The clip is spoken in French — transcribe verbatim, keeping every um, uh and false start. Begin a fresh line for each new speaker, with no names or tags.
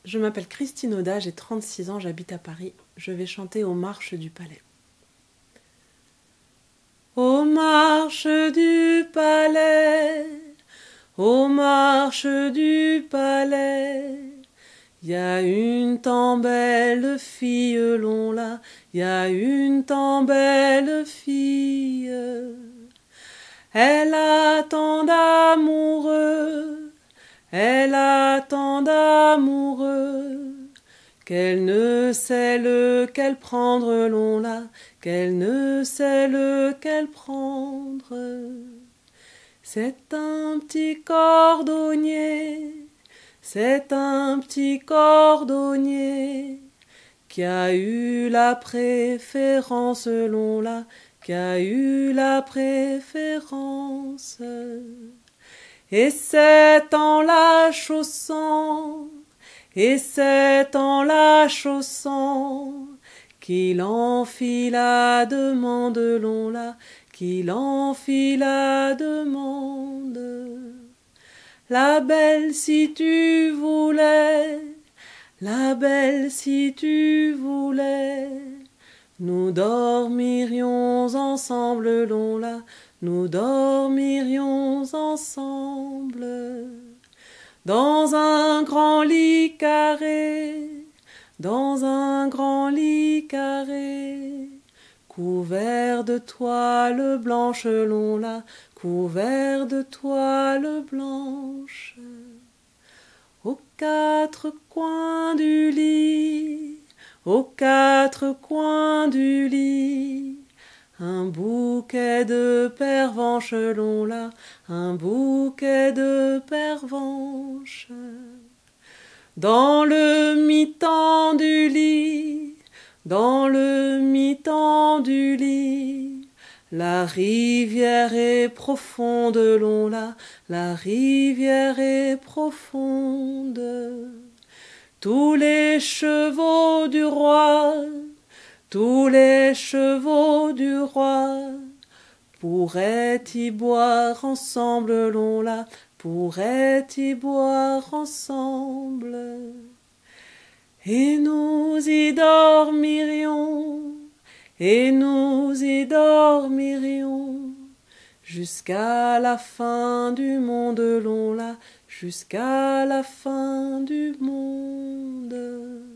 Je m'appelle Christine Audat, j'ai trente-six ans, j'habite à Paris. Je vais chanter aux marches du palais. Aux marches du palais, aux marches du palais, y a une tant belle fille, l'on là, y a une tant belle fille. Elle a tant d'amoureux, elle a tant d'amoureux, qu'elle ne sait lequel prendre, l'on là, qu'elle ne sait lequel prendre. C'est un petit cordonnier, c'est un petit cordonnier, qui a eu la préférence, l'on là, qui a eu la préférence. Et c'est en la chaussant, et c'est en la chaussant, qu'il en fit la demande, l'on là, qu'il en fit la demande. La belle si tu voulais, la belle si tu voulais, nous dormirions ensemble, l'on là, nous dormirions ensemble, dans un grand lit carré, dans un grand lit carré, couvert de toile blanche, l'on là, couvert de toile blanche. Aux quatre coins du lit, aux quatre coins du lit, un bouquet de pervenches, l'on là, un bouquet de pervenches. Dans le mi-temps du lit, dans le mi-temps du lit, la rivière est profonde, l'on là, la rivière est profonde. Tous les chevaux du roi, tous les chevaux du roi, pourraient y boire ensemble, l'on là, pourraient y boire ensemble. Et nous y dormirions, et nous y dormirions, jusqu'à la fin du monde, l'on là, jusqu'à la fin du monde.